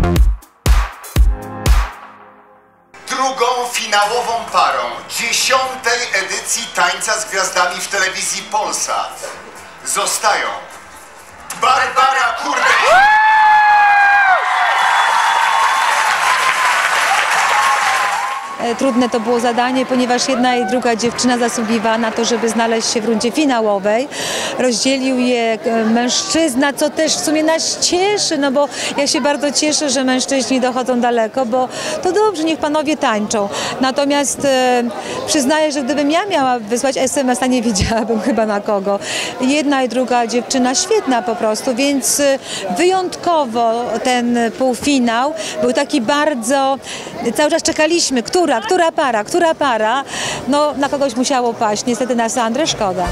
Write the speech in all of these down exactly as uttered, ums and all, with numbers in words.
Drugą finałową parą dziesiątej edycji Tańca z Gwiazdami w telewizji Polsat zostają Barbara Kurdej. Trudne to było zadanie, ponieważ jedna i druga dziewczyna zasługiwała na to, żeby znaleźć się w rundzie finałowej. Rozdzielił je mężczyzna, co też w sumie nas cieszy, no bo ja się bardzo cieszę, że mężczyźni dochodzą daleko, bo to dobrze, niech panowie tańczą. Natomiast e, przyznaję, że gdybym ja miała wysłać es em es, a nie wiedziałabym chyba na kogo. Jedna i druga dziewczyna świetna po prostu, więc wyjątkowo ten półfinał był taki bardzo, cały czas czekaliśmy, która Która para, która para, no na kogoś musiało paść, niestety na Sandrę szkoda.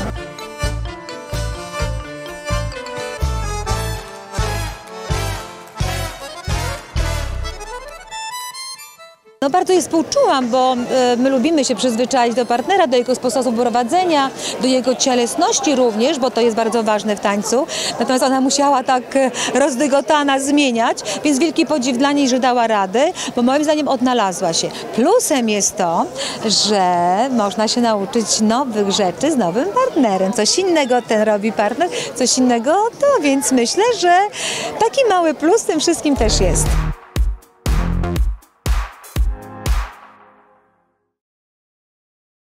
No bardzo jej współczułam, bo y, my lubimy się przyzwyczaić do partnera, do jego sposobu prowadzenia, do jego cielesności również, bo to jest bardzo ważne w tańcu. Natomiast ona musiała tak y, rozdygotana zmieniać, więc wielki podziw dla niej, że dała radę, bo moim zdaniem odnalazła się. Plusem jest to, że można się nauczyć nowych rzeczy z nowym partnerem. Coś innego ten robi partner, coś innego to, więc myślę, że taki mały plus w tym wszystkim też jest.